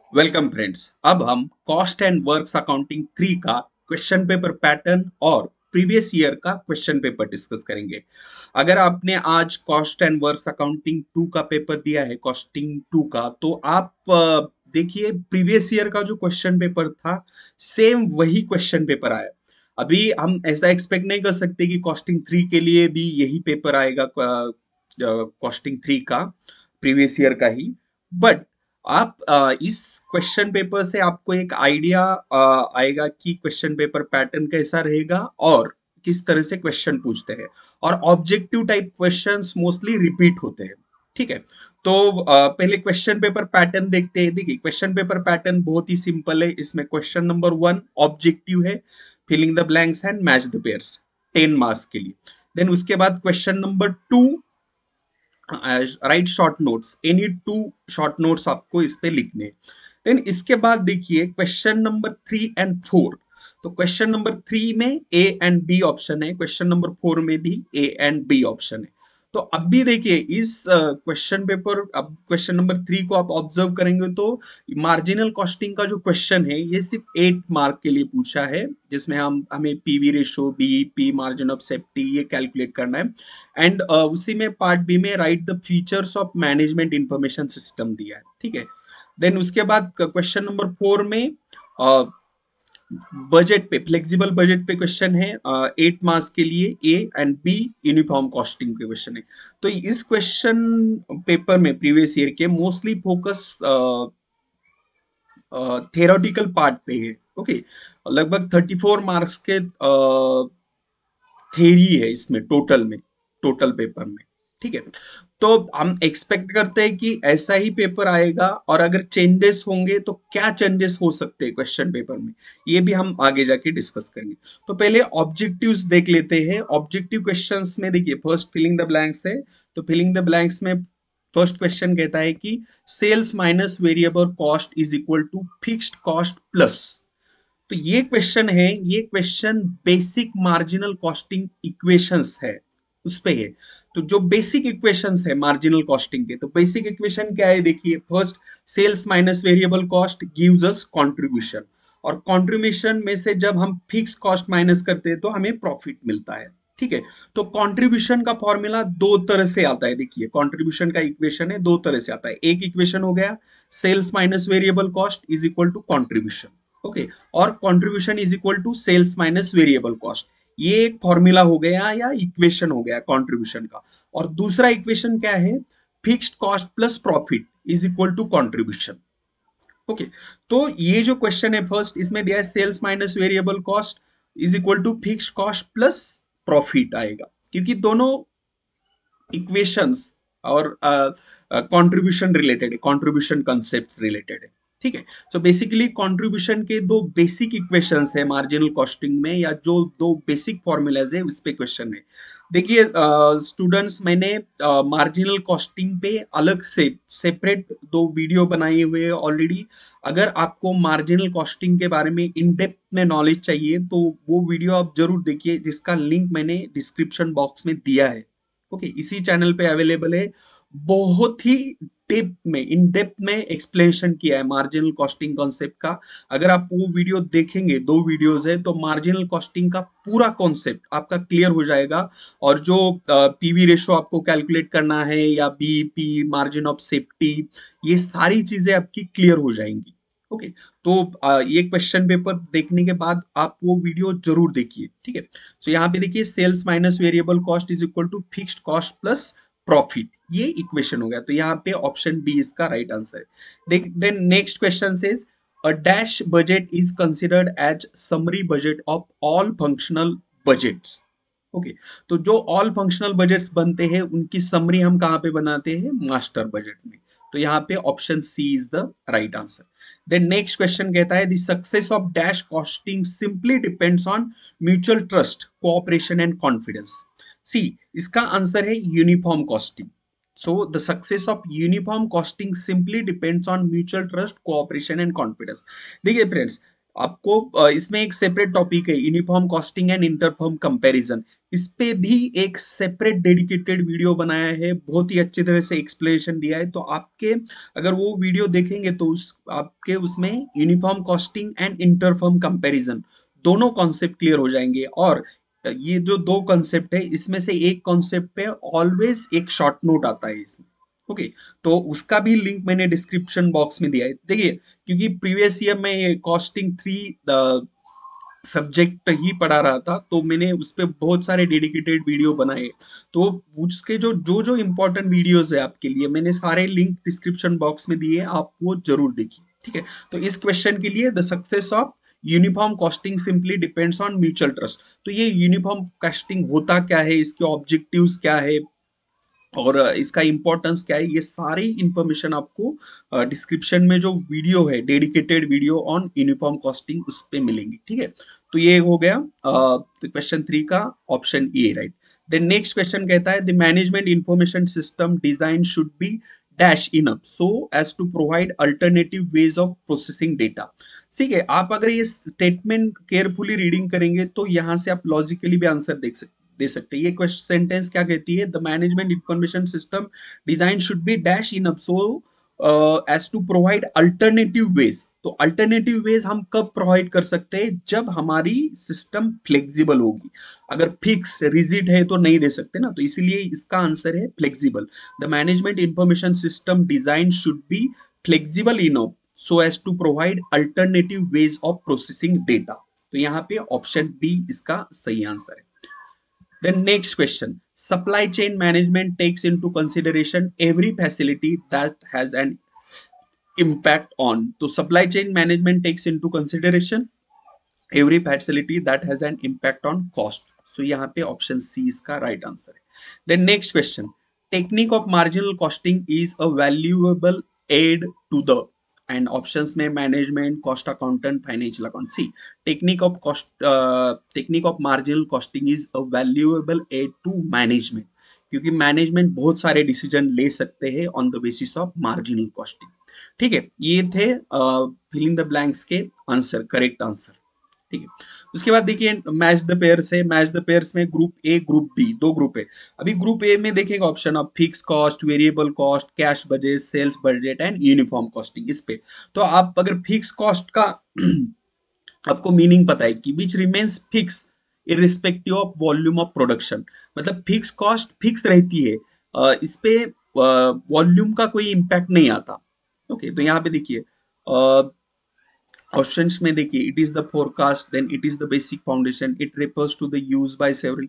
Welcome friends. अब हम cost and works accounting 3 का क्वेश्चन पेपर पैटर्न और प्रीवियस ईयर का क्वेश्चन पेपर डिस्कस करेंगे। अगर आपने आज कॉस्ट एंड वर्क्स अकाउंटिंग 2 का पेपर दिया है, कॉस्टिंग 2 का, तो आप देखिए प्रीवियस ईयर का जो क्वेश्चन पेपर था, सेम वही क्वेश्चन पेपर आया। अभी हम ऐसा एक्सपेक्ट नहीं कर सकते कि कॉस्टिंग 3 के लिए भी यही पेपर आएगा, कॉस्टिंग 3 का प्रीवियस ईयर का ही। बट आप इस क्वेश्चन पेपर से आपको एक आइडिया आएगा कि क्वेश्चन पेपर पैटर्न कैसा रहेगा और किस तरह से क्वेश्चन पूछते हैं। और objective type questions mostly repeat होते हैं। ठीक है। तो पहले क्वेश्चन पेपर पैटर्न देखते हैं। देखिए क्वेश्चन पेपर पैटर्न बहुत ही सिंपल है। इसमें क्वेश्चन नंबर 1 ऑब्जेक्टिव है, filling the blanks and match the pairs, 10 marks के लिए। देन उसके बाद question number 2, write short notes, any 2 short notes आपको इस पे लिखने हैं। देन इसके बाद देखिए क्वेश्चन नंबर 3 एंड 4। तो क्वेश्चन नंबर 3 में ए एंड बी ऑप्शन है, क्वेश्चन नंबर 4 में भी ए एंड बी ऑप्शन है। तो अब भी देखिए इस क्वेश्चन पेपर, अब क्वेश्चन नंबर 3 को आप ऑब्जर्व करेंगे तो मार्जिनल कॉस्टिंग का जो क्वेश्चन है ये सिर्फ 8 मार्क के लिए पूछा है, जिसमें हम हमें PV ratio, BEP, margin of safety ये कैलकुलेट करना है। एंड उसी में पार्ट बी में write the features of management information system दिया है। ठीक है। देन उसके बाद क्वेश्चन नंबर 4 में बजट पे, फ्लेक्सिबल बजट पे क्वेश्चन है, 8 मार्क्स के लिए। A and B uniform costing के क्वेश्चन है। तो इस क्वेश्चन पेपर में प्रीवियस ईयर के मोस्टली फोकस थेरोटिकल पार्ट पे है। ओके। लगभग 34 मार्क्स के थेरी है इसमें, टोटल में, टोटल पेपर में। ठीक है। तो हम एक्सपेक्ट करते हैं कि ऐसा ही पेपर आएगा, और अगर चेंजेस होंगे तो क्या चेंजेस हो सकते हैं क्वेश्चन पेपर में, ये भी हम आगे जाके डिस्कस करेंगे। तो पहले ऑब्जेक्टिव्स देख लेते हैं। ऑब्जेक्टिव क्वेश्चंस में देखिए फर्स्ट फिलिंग द ब्लैंक्स है। तो फिलिंग द ब्लैंक्स में फर्स्ट क्वेश्चन कहता है कि sales minus variable cost is equal to fixed cost plus. तो ये क्वेश्चन है, ये question basic marginal costing equations है, उस पे है। तो जो बेसिक इक्वेशंस है मार्जिनल कॉस्टिंग के, तो बेसिक इक्वेशन क्या है देखिए। First, sales minus variable cost gives us contribution, और कंट्रीब्यूशन में से जब हम फिक्स कॉस्ट माइनस करते हैं तो हमें प्रॉफिट मिलता है। ठीक है। तो कंट्रीब्यूशन का फॉर्मूला दो तरह से आता है। देखिए कंट्रीब्यूशन का इक्वेशन है, दो तरह से आता है। एक इक्वेशन हो गया sales minus variable cost is equal to contribution. Okay. और contribution is equal to sales minus variable cost. ये एक फॉर्मूला हो गया या इक्वेशन हो गया कंट्रीब्यूशन का। और दूसरा इक्वेशन क्या है, fixed cost plus profit is equal to contribution. Okay. तो ये जो क्वेश्चन है फर्स्ट, इसमें दिया है sales minus variable cost is equal to fixed cost plus profit आएगा, क्योंकि दोनों इक्वेशंस और कंट्रीब्यूशन रिलेटेड है, कंट्रीब्यूशन कॉन्सेप्ट्स रिलेटेड है। ठीक है। सो बेसिकली कंट्रीब्यूशन के दो बेसिक इक्वेशंस है मार्जिनल कॉस्टिंग में, या जो दो बेसिक फॉर्मूलाज है उस पे क्वेश्चन है। देखिए स्टूडेंट्स, मैंने मार्जिनल कॉस्टिंग पे अलग से सेपरेट दो वीडियो बनाए हुए हैं ऑलरेडी। अगर आपको मार्जिनल कॉस्टिंग के बारे में इन डेप्थ में नॉलेज चाहिए तो वो वीडियो आप जरूर देखिए, जिसका लिंक मैंने डिस्क्रिप्शन बॉक्स में दिया है। ओके। इसी चैनल पे अवेलेबल है। बहुत ही डेप्थ में, इन डेप्थ में एक्सप्लेनेशन किया है मार्जिनल कॉस्टिंग कॉन्सेप्ट का। अगर आप वो वीडियो देखेंगे, दो वीडियोस है, तो मार्जिनल कॉस्टिंग का पूरा कॉन्सेप्ट आपका क्लियर हो जाएगा। और जो पीवी रेशो आपको कैलकुलेट करना है, या बीईपी, मार्जिन ऑफ सेफ्टी, ये सारी चीजें आपकी क्लियर हो जाएंगी। ओके। तो ये क्वेश्चन पेपर देखने के बाद आप वो वीडियो जरूर देखिए। ठीक है। तो यहाँ पे देखिए sales minus variable cost is equal to fixed cost plus profit, ये इक्वेशन हो गया। तो यहाँ पे ऑप्शन बी इसका राइट आंसर है। Then next question says a dash budget is considered as summary budget of all functional budgets. Okay. तो जो ऑल फंक्शनल बजट्स बनते हैं उनकी समरी हम कहाँ पे बनाते हैं, मास्टर बजट में। तो यहाँ पे option C is the right answer. Then next question कहता है the success of dash costing simply depends on mutual trust, cooperation and confidence. C, इसका आंसर है uniform costing. So the success of uniform costing simply depends on mutual trust, cooperation and confidence. देखिए friends, आपको इसमें एक separate topic है uniform costing and interfirm comparison. इस पे भी एक सेपरेट डेडिकेटेड वीडियो बनाया है, बहुत ही अच्छी तरह से एक्सप्लेनेशन दिया है। तो आपके अगर वो वीडियो देखेंगे तो उस आपके उसमें uniform costing and interfirm comparison दोनों कॉन्सेप्ट क्लियर हो जाएंगे। और ये जो दो कॉन्सेप्ट है इसमें से एक कॉन्सेप्ट पे ऑलवेज एक शॉर्ट नोट आता है इसमें। ओके, तो उसका भी लिंक मैंने डिस्क्रिप्शन बॉक्स में दिया है। देखिए, क्योंकि प्रीवियस ईयर में ये कॉस्टिंग 3 सब्जेक्ट ही पढ़ा रहा था, तो मैंने उस पे बहुत सारे डेडिकेटेड वीडियो बनाए। तो उसके जो जो जो इम्पोर्टेंट वीडियोस है आपके लिए, मैंने सारे लिंक डिस्क्रिप्शन बॉक्स में दिए, आप वो जरूर देखिए। ठीक है, तो इस क्वेश्चन के लिए the success of uniform costing simply depends on mutual trust. तो ये यूनिफॉर्म कॉस्टिंग होता क्या है, इसके ऑब्जेक्टिव्स क्या है और इसका इंपॉर्टेंस क्या है, ये सारी इंफॉर्मेशन आपको डिस्क्रिप्शन में जो वीडियो है dedicated video on uniform costing उस पे मिलेंगी। ठीक है, तो ये हो गया क्वेश्चन 3 का option A, right. Then next question कहता है the management information system design should be dash enough so as to provide alternative ways of processing data. ठीक है, आप अगर ये स्टेटमेंट केयरफुली रीडिंग करेंगे तो यहाँ से आप लॉजिकली भी आंसर देख सकते दे सकते हैं। ये क्वेश्चन सेंटेंस क्या कहती है, the management information system design should be dash enough so as to provide alternative ways. तो अल्टरनेटिव वेज हम कब प्रोवाइड कर सकते हैं, जब हमारी सिस्टम फ्लेक्सिबल होगी। अगर फिक्स रिजिड है तो नहीं दे सकते ना, तो इसीलिए इसका आंसर है flexible. The management information system design should be flexible enough so as to provide alternative ways of processing data. तो यहाँ पे ऑप्शन बी इसका सही आंसर है। Then next question. Supply chain management takes into consideration every facility that has an impact on. So supply chain management takes into consideration every facility that has an impact on cost. So यहाँ पे option C इसका right answer है. Then next question. Technique of marginal costing is a valuable aid to the and options में management, cost accountant, financial account. See, technique of marginal costing is a valuable aid to management क्योंकि management बहुत सारे decision ले सकते हैं on the basis of marginal costing. ठीक है, ये थे फिलिंग द ब्लैंक्स के आंसर, करेक्ट आंसर। ठीक है, उसके बाद देखिए मैच द पेयर्स है। मैच द पेयर्स में ग्रुप ए ग्रुप बी दो ग्रुप है। अभी ग्रुप ए में देखेंगे option of fix cost, variable cost, cash budget, sales budget and uniform costing. इस पे तो आप अगर फिक्स कॉस्ट का आपको मीनिंग पता है कि which remains fix irrespective of volume of production, मतलब फिक्स कॉस्ट फिक्स रहती है, इस पे वॉल्यूम का कोई इम्पैक्ट नहीं आता। ओके, तो यहाँ पे देखिए ऑप्शंस में देखिए it is the forecast, then it is the basic foundation, it refers to the use by several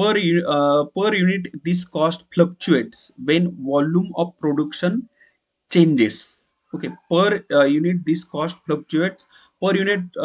per unit this cost fluctuates when volume of production changes. Okay, per unit this cost fluctuates, per unit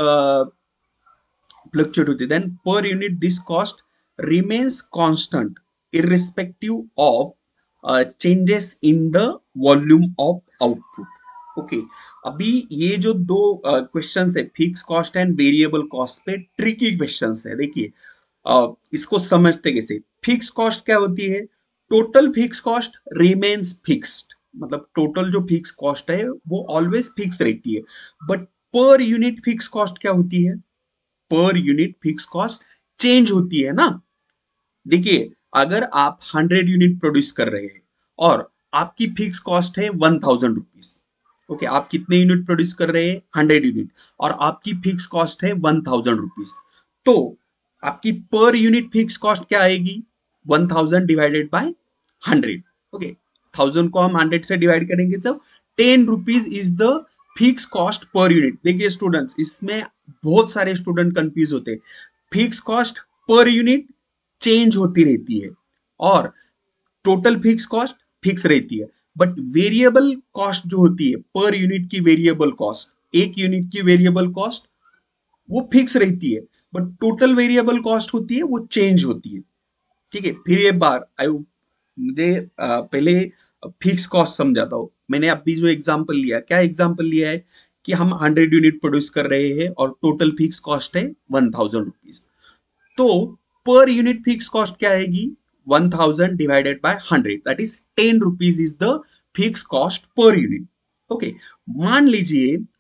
fluctuate होती है, then per unit this cost remains constant irrespective of changes in the volume of output. Okay, अभी ये जो दो questions है fix cost and variable cost पे tricky questions है। देखिए इसको समझते कैसे। फिक्स कॉस्ट क्या होती है, total fix cost remains fixed, मतलब टोटल जो फिक्स कॉस्ट है वो ऑलवेज फिक्स रहती है। बट पर यूनिट फिक्स कॉस्ट क्या होती है, per unit fix cost change होती है ना। देखिए अगर आप 100 यूनिट प्रोड्यूस कर रहे हैं और आपकी फिक्स कॉस्ट है 1000 रुपीज। ओके, आप कितने यूनिट प्रोड्यूस कर रहे हैं, 100 यूनिट, और आपकी फिक्स कॉस्ट है 1000 रुपीज। तो आपकी पर यूनिट फिक्स कॉस्ट क्या आएगी, 1000 डिवाइडेड बाय 100। ओके, 1000 को हम 100 से डिवाइड करेंगे तो 10 rupees is the fix cost per unit. देखिए स्टूडेंट्स, इसमें बहुत सारे स्टूडेंट कंफ्यूज होते हैं। Fix cost per unit change होती रहती है और टोटल फिक्स कॉस्ट फिक्स रहती है। बट वेरिएबल कॉस्ट जो होती है, पर यूनिट की वेरिएबल कॉस्ट, एक यूनिट की वेरिएबल कॉस्ट वो फिक्स रहती है, बट टोटल वेरिएबल कॉस्ट होती है वो चेंज होती है। ठीक है, फिर एक बार मुझे पहले फिक्स कॉस्ट समझाता हूँ। मैंने अभी जो एग्जांपल लिया, क्या एग्जांपल लिया है कि हम 100 यूनिट प्रोड्यूस कर रहे हैं और टोटल फिक्स कॉस्ट है 1000 रुपीज। तो पर यूनिट फिक्स कॉस्ट क्या आएगी, 1000 divided by 100, that is 10 rupees is the fix cost per unit. Okay, मान लीजिए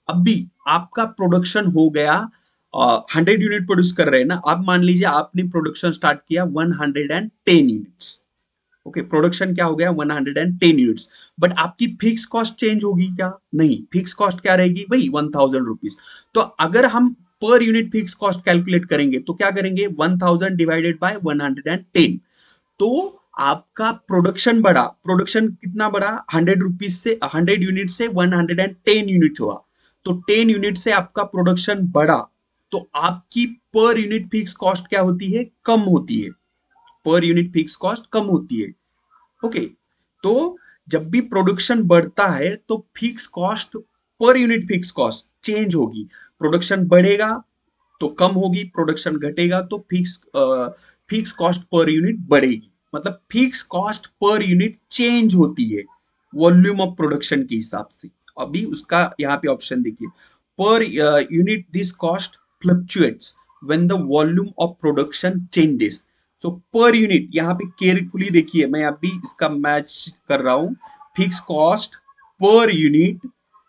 अभी आपका प्रोडक्शन हो गया 100 यूनिट प्रोड्यूस कर रहे हैं ना, आप मान लीजिए आपने प्रोडक्शन स्टार्ट किया 110 यूनिट्स। ओके, प्रोडक्शन क्या हो गया 110 यूनिट्स, बट आपकी फिक्स कॉस्ट चेंज होगी क्या? नहीं, फिक्स कॉस्ट क्या रहेगी भाई 1000 रुपीज। तो अगर हम पर यूनिट फिक्स कॉस्ट कैलकुलेट करेंगे तो क्या करेंगे 1000 डिवाइडेड बाय 110। तो आपका प्रोडक्शन बढ़ा, प्रोडक्शन कितना बढ़ा 100 रुपीज से 100 यूनिट से 110 यूनिट हुआ, तो 10 यूनिट से आपका प्रोडक्शन बढ़ा, तो आपकी पर यूनिट फिक्स कॉस्ट क्या होती है? कम होती है। पर यूनिट फिक्स कॉस्ट कम होती है। ओके, तो जब भी प्रोडक्शन बढ़ता है तो fix cost, per unit fix cost change होगी। प्रोडक्शन बढ़ेगा तो कम होगी, प्रोडक्शन घटेगा तो फिक्स कॉस्ट पर यूनिट बढ़ेगी। मतलब fix cost per unit change होती है वॉल्यूम ऑफ प्रोडक्शन के हिसाब से। अभी उसका यहाँ पे ऑप्शन देखिए, per unit this cost fluctuates when the volume of production changes. So per unit, यहाँ पे केयरफुली देखिए, मैं अभी इसका मैच कर रहा हूं। Fix cost per unit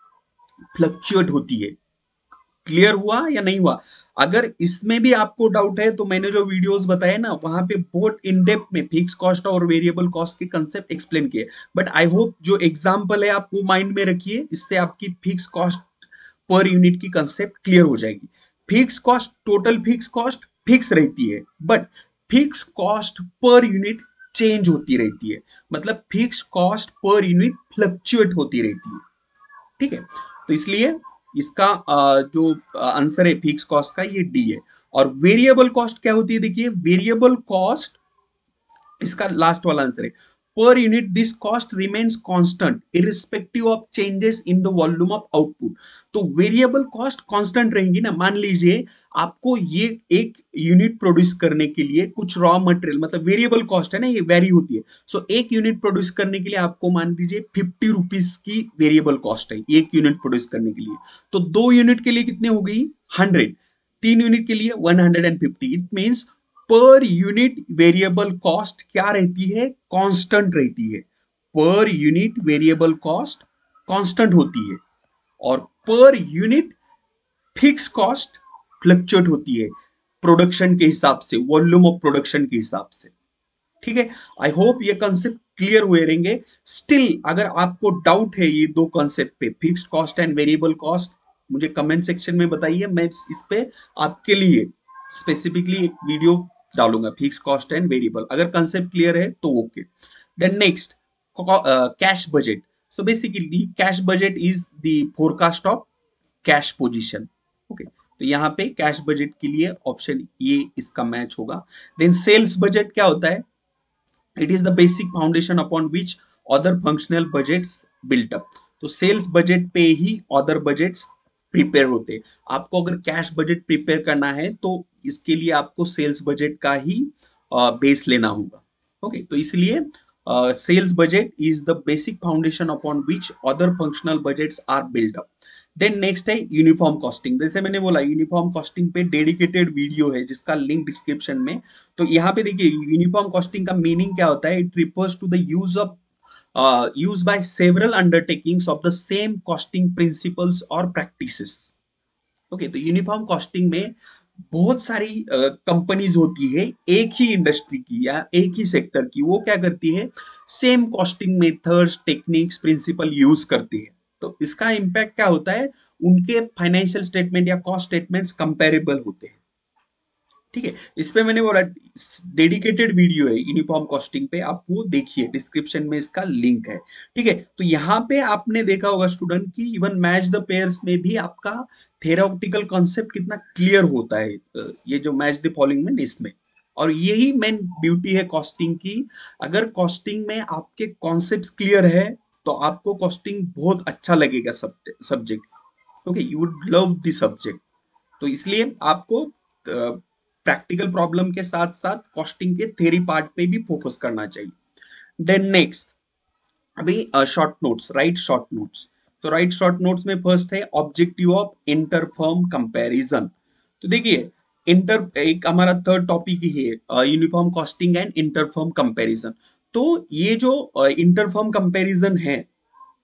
fluctuate होती है। क्लियर हुआ या नहीं हुआ? अगर इसमें भी आपको डाउट है तो मैंने जो वीडियोस बताए ना, वहां पे बहुत इन डेप्थ में फिक्स कॉस्ट और वेरिएबल कॉस्ट के कंसेप्ट एक्सप्लेन किए। बट आई होप जो एग्जांपल है आप वो माइंड में रखिए, इससे आपकी फिक्स कॉस्ट पर यूनिट की कंसेप्ट क्लियर हो जाएगी। Fix cost, total fix cost fix रहती है, but fix cost per unit change होती रहती है। मतलब fix cost per unit fluctuate होती रहती है। ठीक है, तो इसलिए इसका जो आंसर है फिक्स कॉस्ट का, ये डी है। और वेरिएबल कॉस्ट क्या होती है? देखिए, वेरिएबल कॉस्ट इसका लास्ट वाला आंसर है। Per unit this cost remains constant irrespective of changes in the volume of output. तो वेरिएबल कॉस्ट कांस्टेंट रहेंगी ना। मान लीजिए आपको ये एक यूनिट प्रोड्यूस करने के लिए कुछ रॉ मटेरियल, मतलब वेरिएबल कॉस्ट है ना, ये वेरी होती है। सो एक यूनिट प्रोड्यूस करने के लिए आपको मान लीजिए 50 रुपीज की वेरिएबल कॉस्ट है एक यूनिट प्रोड्यूस करने के लिए। तो 2 यूनिट के लिए कितने हो गई 100, 3 यूनिट के लिए 150। It means per unit variable cost क्या रहती है? कांस्टेंट रहती है। Per unit variable cost constant होती है, और पर यूनिट फिक्स कॉस्ट फ्लक्चुएट होती है प्रोडक्शन के हिसाब से, वॉल्यूम ऑफ प्रोडक्शन के हिसाब से। ठीक है, आई होप ये कंसेप्ट क्लियर हुए रहेंगे। स्टिल अगर आपको डाउट है ये दो कंसेप्ट पे, fixed cost and variable cost, मुझे कमेंट सेक्शन में बताइए, मैं इस पे आपके लिए स्पेसिफिकली एक वीडियो डालूंगा, फिक्स कॉस्ट एंड वेरिएबल। अगर कंसेप्ट क्लियर है तो okay. Then next, cash budget. So basically cash budget is the forecast of cash position. Okay, तो यहाँ पे कैश बजट के लिए ऑप्शन ये इसका मैच होगा। देन सेल्स बजट क्या होता है? It is the basic foundation upon which other functional budgets built up. तो सेल्स बजट पे ही अदर बजट्स प्रिपेयर होते हैं। आपको अगर कैश बजट प्रिपेयर करना है तो इसके लिए आपको सेल्स बजट का ही बेस लेना होगा। ओके, तो इसलिए sales budget is the basic foundation upon which other functional budgets are build up. Then next है यूनिफॉर्म कॉस्टिंग। जैसे मैंने बोला यूनिफॉर्म कॉस्टिंग पे डेडिकेटेड वीडियो है जिसका लिंक डिस्क्रिप्शन में। तो यहाँ पे देखिए यूनिफॉर्म कॉस्टिंग का मीनिंग क्या होता है? It refers to the use of use by several undertakings of the same costing principles और प्रैक्टिसेस। ओके, तो यूनिफॉर्म कॉस्टिंग में बहुत सारी कंपनीज होती है एक ही इंडस्ट्री की या एक ही सेक्टर की, वो क्या करती है same costing methods, techniques, principle use करती है। तो इसका इम्पैक्ट क्या होता है? उनके फाइनेंशियल स्टेटमेंट या कॉस्ट स्टेटमेंट्स कंपेरेबल होते हैं। ठीक है, इस पे मैंने बोला डेडिकेटेड वीडियो है यूनिफॉर्म कॉस्टिंग पे, आप वो देखिए, डिस्क्रिप्शन में इसका लिंक है। ठीक है, तो यहाँ पे आपने देखा होगा स्टूडेंट की इवन मैच द पेयर्स में भी आपका थेरोटिकल कॉन्सेप्ट कितना क्लियर होता है, ये जो मैच द फॉलोइंग में इसमें। और यही मेन ब्यूटी है कॉस्टिंग की। अगर कॉस्टिंग में आपके कॉन्सेप्ट क्लियर है तो आपको कॉस्टिंग बहुत अच्छा लगेगा subject. Okay, you would love the subject. तो इसलिए आपको प्रैक्टिकल प्रॉब्लम के साथ साथ कॉस्टिंग के थ्योरी पार्ट पे भी फोकस करना चाहिए। देन नेक्स्ट, अभी short notes, right short notes. तो राइट शॉर्ट नोट्स में फर्स्ट है ऑब्जेक्टिव ऑफ इंटरफर्म कंपैरिजन। तो देखिए इंटर, एक हमारा थर्ड टॉपिक ही है uniform costing and interfirm comparison. तो ये जो इंटरफर्म कंपैरिजन है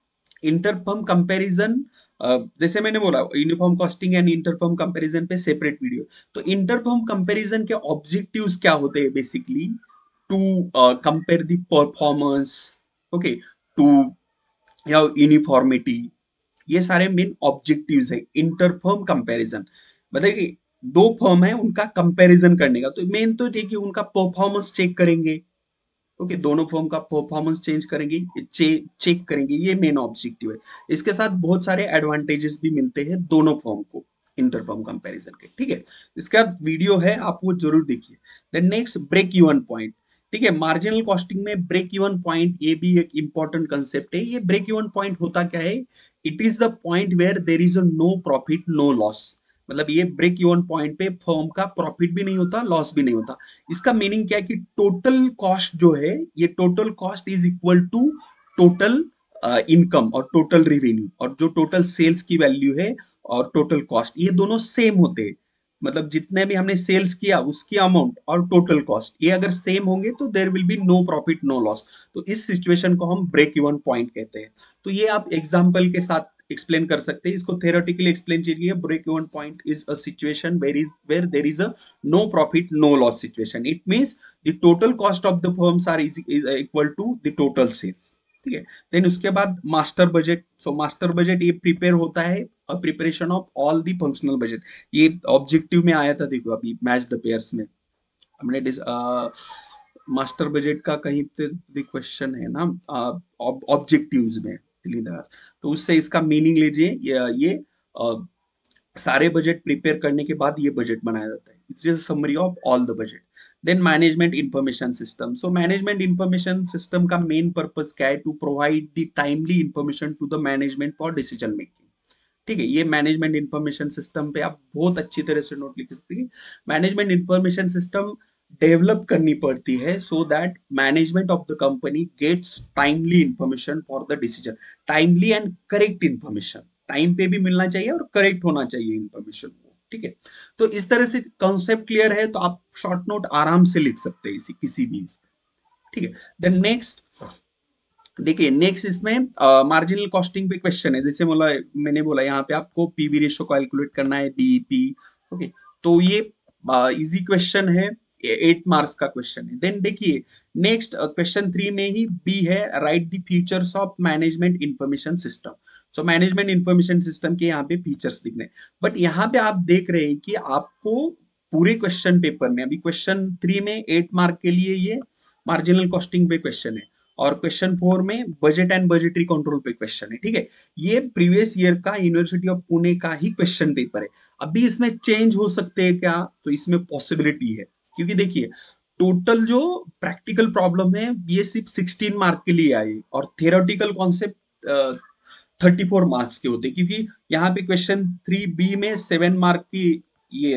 इंटरफर्म कंपैरिजन, जैसे मैंने बोला uniform costing and interfirm comparison पे सेपरेट वीडियो। तो इंटरफर्म कंपैरिजन के ऑब्जेक्टिव्स क्या होते हैं basically, to compare the performance, okay, to या यूनिफॉर्मिटी, ये सारे मेन ऑब्जेक्टिव्स है इंटरफर्म कंपैरिजन। मतलब कि दो फर्म है उनका कंपैरिजन करने का, तो मेन तो देखिए उनका परफॉर्मेंस चेक करेंगे, ओके, दोनों फर्म का परफॉर्मेंस चेंज करेंगे, चेक करेंगे, ये मेन ऑब्जेक्टिव है। इसके साथ बहुत सारे एडवांटेजेस भी मिलते हैं दोनों फर्म को इंटर फर्म कंपैरिजन के, ठीक है। इसका वीडियो है, आप वो जरूर देखिए। Then next, break even point. ठीक है, मार्जिनल कॉस्टिंग में ब्रेक इवन पॉइंट ये भी एक इंपॉर्टेंट कंसेप्ट है। ये ब्रेक इवन पॉइंट होता क्या है, it is the point where there is a no profit no loss. मतलब ये ब्रेक इवन पॉइंट पे फर्म का प्रॉफिट भी नहीं होता, लॉस भी नहीं होता। इसका मीनिंग क्या है कि टोटल कॉस्ट जो है, ये total cost is equal to total income और टोटल रेवेन्यू, और जो टोटल सेल्स की वैल्यू है और टोटल कॉस्ट, ये दोनों सेम होते हैं। मतलब जितने भी हमने सेल्स किया उसकी अमाउंट और टोटल कॉस्ट ये अगर सेम होंगे तो there will be no profit no loss. तो इस सिचुएशन को हम ब्रेक इवन पॉइंट कहते हैं। तो ये आप एग्जाम्पल के साथ एक्सप्लेन कर सकते हैं, इसको थेरोटिकली एक्सप्लेन कीजिए। Break even point is a situation where there is a no profit no loss situation. It means the total cost of the firms are is equal to the total sales, ठीक है। Then उसके बाद master budget. So master budget ये prepare होता है, preparation of all the functional budget. ये objective में आया था, देखो अभी मैच द पेयर्स में हमने मास्टर बजट का कहीं पे क्वेश्चन है ना, ऑब्जेक्टिव्स में दिलीदार। तो उससे इसका मीनिंग लीजिए, ये सारे बजट प्रिपेयर करने के बाद ये बजट बनाया जाता है। It's just summary of all the budget. Then management information system. So management information system का मेन पर्पस क्या है, to provide the timely information to the management for decision making. ठीक है, ये मैनेजमेंट इंफॉर्मेशन सिस्टम पे आप बहुत अच्छी तरह से नोट लिख सकते हैं। मैनेजमेंट इंफॉर्मेशन सिस्टम डेवलप करनी पड़ती है so that management of the company gets timely information for the decision. Timely and correct information, time पे भी मिलना चाहिए और करेक्ट होना चाहिए इंफॉर्मेशन को, ठीक है। तो इस तरह से कंसेप्ट क्लियर है तो आप शॉर्ट नोट आराम से लिख सकते हैं इसी किसी भी, ठीक है। देन नेक्स्ट देखिए, नेक्स्ट इसमें मार्जिनल कॉस्टिंग पे क्वेश्चन है। जैसे बोला, मैंने बोला यहाँ पे आपको पीवी रेशियो कैलकुलेट करना है, बीईपी, ओके। तो ये इजी क्वेश्चन है, 8 मार्क्स का क्वेश्चन है। देन देखिए नेक्स्ट क्वेश्चन 3 में ही बी है, write the features of management information system. So management information system के यहाँ पे फीचर्स दिखने, बट यहाँ पे आप देख रहे हैं कि आपको पूरे क्वेश्चन पेपर में, अभी क्वेश्चन 3 में 8 मार्क के लिए ये मार्जिनल कॉस्टिंग पे क्वेश्चन है, और क्वेश्चन 4 में बजट एंड बजटरी कंट्रोल पे क्वेश्चन है, ठीक है। ये प्रीवियस ईयर का यूनिवर्सिटी ऑफ पुणे का ही क्वेश्चन पेपर है। अभी इसमें चेंज हो सकते हैं क्या, तो इसमें पॉसिबिलिटी है, क्योंकि देखिए टोटल जो प्रैक्टिकल प्रॉब्लम है ये सिर्फ 16 मार्क के लिए आई, और थियोरेटिकल कॉन्सेप्ट 34 मार्क्स के होते, क्योंकि यहाँ पे क्वेश्चन 3 बी में 7 मार्क की ये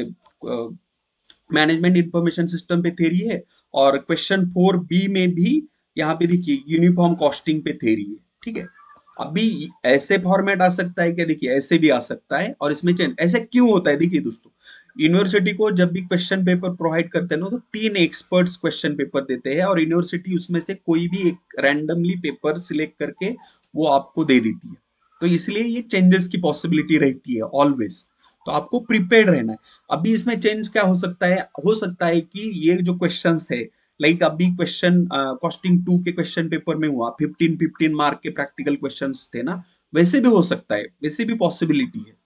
मैनेजमेंट इंफॉर्मेशन सिस्टम पे थेरी है, और क्वेश्चन 4 बी में भी यहाँ पे देखिए यूनिफॉर्म कॉस्टिंग पे थेरी है, ठीक है। अभी ऐसे फॉर्मेट आ सकता है क्या, देखिए ऐसे भी आ सकता है, और इसमें चेंज ऐसे क्यों होता है, देखिए दोस्तों, यूनिवर्सिटी को जब भी क्वेश्चन पेपर प्रोवाइड करते हैं ना, तो 3 एक्सपर्ट्स क्वेश्चन पेपर देते हैं, और यूनिवर्सिटी उसमें से कोई भी एक रैंडमली पेपर सिलेक्ट करके वो आपको दे देती है। तो इसलिए ये चेंजेस की पॉसिबिलिटी रहती है ऑलवेज, तो आपको प्रिपेयर्ड रहना है। अभी इसमें चेंज क्या हो सकता है, हो सकता है कि ये जो क्वेश्चंस थे, लाइक अभी क्वेश्चन कॉस्टिंग 2 के क्वेश्चन पेपर में हुआ 15-15 मार्क के प्रैक्टिकल क्वेश्चंस थे ना, वैसे भी हो सकता है, वैसे भी पॉसिबिलिटी है,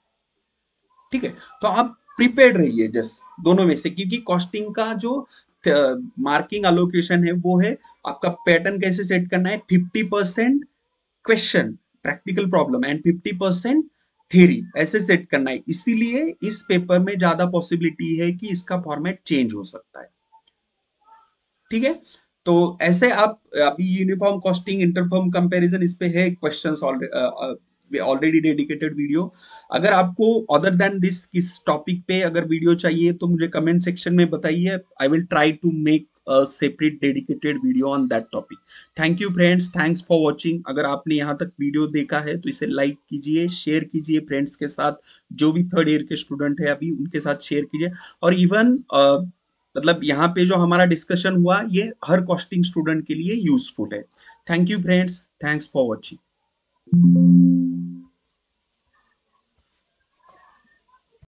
ठीक है। तो आप प्रिपेयर्ड रहिए जस्ट दोनों में से, क्योंकि कॉस्टिंग का जो मार्किंग अलोकेशन है वो है, आपका पैटर्न कैसे सेट करना है, 50% question practical problem and 50% theory, ऐसे सेट करना है। इसीलिए इस पेपर में ज्यादा पॉसिबिलिटी है कि इसका फॉर्मेट चेंज हो सकता है, ठीक है। तो ऐसे आप अभी यूनिफॉर्म कॉस्टिंग इंटरफॉर्म कंपैरिजन इस पे है क्वेश्चंस ऑलरेडी डेडिकेटेड वीडियो। अगर आपको अदर देन दिस किस टॉपिक पे अगर वीडियो चाहिए तो मुझे कमेंट सेक्शन में बताइए, I will try to make a separate dedicated video on that topic. Thank you friends, thanks for watching. अगर आपने यहाँ तक वीडियो देखा है तो इसे लाइक कीजिए, शेयर कीजिए फ्रेंड्स के साथ, जो भी थर्ड ईयर के स्टूडेंट है अभी उनके साथ शेयर कीजिए। और इवन मतलब यहाँ पे जो हमारा डिस्कशन हुआ ये हर कॉस्टिंग स्टूडेंट के लिए यूजफुल है। Thank you friends, thanks for watching.